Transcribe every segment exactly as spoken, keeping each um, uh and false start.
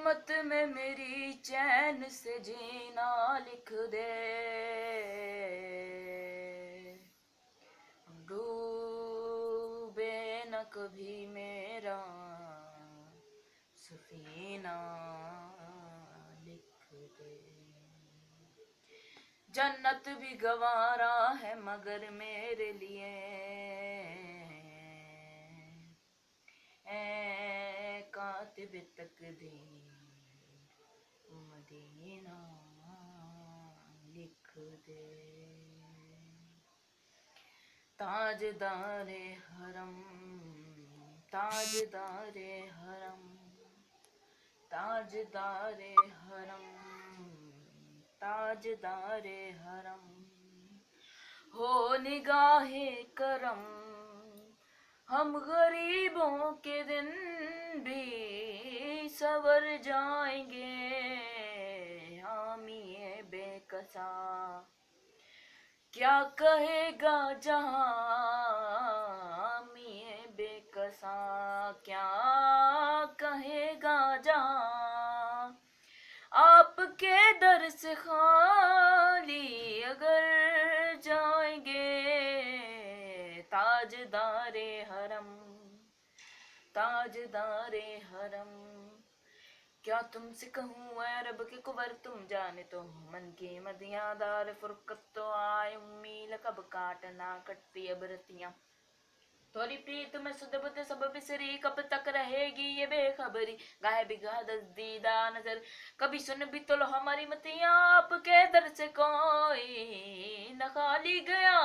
रहमत में मेरी चैन से जीना लिख दे, डूबे न कभी मेरा सफीना लिख दे। जन्नत भी गवारा है मगर मेरे लिए, ए कातिब तकदीर मदीना लिख दे। ताजदारे हरम, ताजदारे हरम, ताजदारे हरम, ताजदारे हरम, हो निगाहे करम, हम गरीबों के दिन भी सवर जाएंगे। हामिए बेकसा क्या कहेगा जहां, हामिए बेकसा क्या कहेगा जहां, आपके दर से खाली अगर जाएंगे। ताजदारे हरम, ताजदारे हरम, क्या तुमसे कहूँ ऐ रब के कुंवर तुम जाने तो हो मन की मदियादार फुरकत तो आए उम्मीद कब काटना कटती अब रतियां, थोड़ी प्रीत में सुदबत सब बिसरी कब तक रहेगी ये बेखबरी। गाय बिगा दीदा नजर कभी सुन भी तो लो हमारी मतियां, आपके दर से कोई न खाली गया,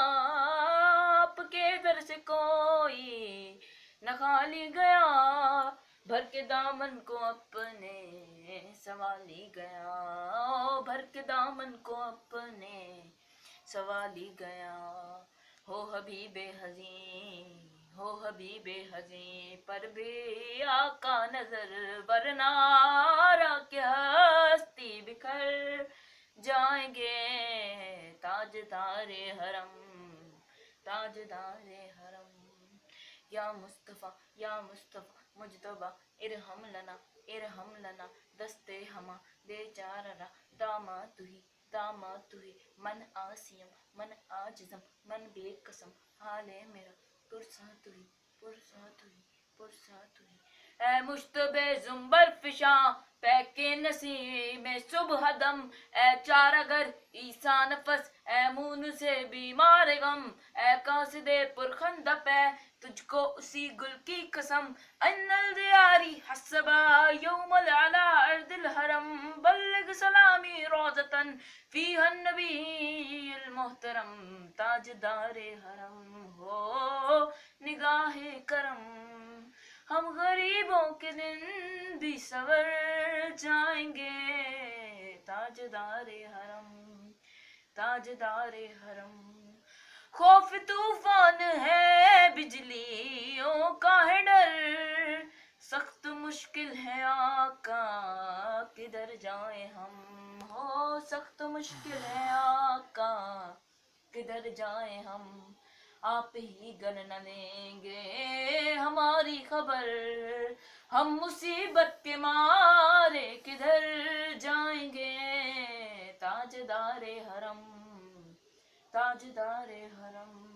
आपके दर से कोई न खाली गया, भर के दामन को अपने सवाली गया, भर के दामन को अपने सवाली गया। हो हबीबे हज़ीं, हो हबीबे हज़ीं, पर भी आका नजर वरना के हस्ती बिखर जाएंगे। ताजदारे हरम, ताजदारे हरम, या मुस्तफ़ा या मुस्तफ़ा मुजतबा इरहम लना, इरहम लना, दस्ते हमा दे चाररा, दामा तुही दामा तुही, मन आसियम मन आजिज़म मन बेकसम, हाले मेरा पुरसा तुही पुरसा तुही पुरसा तुही। ऐ मुश्तबे जुम्बर फिशा पैके नसीब में सुबह दम, ऐ चारागर ईसा नफस ऐ मून से बीमार गम, ऐ कासिदे पुरखंदप है तुझको उसी गुल की कसम। अन्नल दियारी हसबा यौमल अला अर्दिल हरम, बल्लिग सलामी रोज़तन फीहन नबील मोहतरम। ताजदारे हरम हो निगाहे करम, हम गरीबों के दिन भी सवर जाएंगे। ताजदारे हरम, ताजदारे हरम, खौफ तूफान है बिजलियों का है डर, सख्त मुश्किल है आका किधर जाए हम, हो सख्त मुश्किल है आका किधर जाए हम। आप ही गर न लेंगे हमारी खबर, हम मुसीबत के मारे किधर जाएंगे। ताजदारे हरम, ताजदारे हरम।